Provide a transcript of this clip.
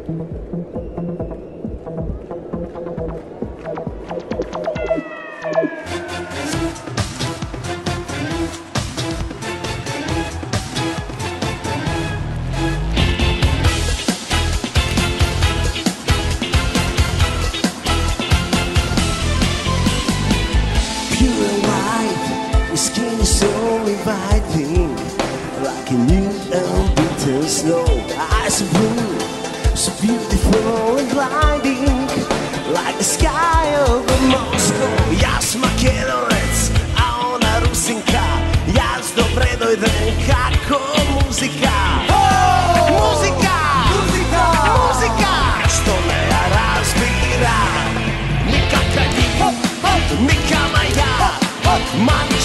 Inviting, like a new unbeaten snow. Eyes of blue, so beautiful and blinding, like the sky over Moscow. Ja smakerovec, a ona Rusinka. Ja dobre dojdem kako muzika. Muzika, muzika, muzika, što me razbira. Nikakva ti, nikama ja,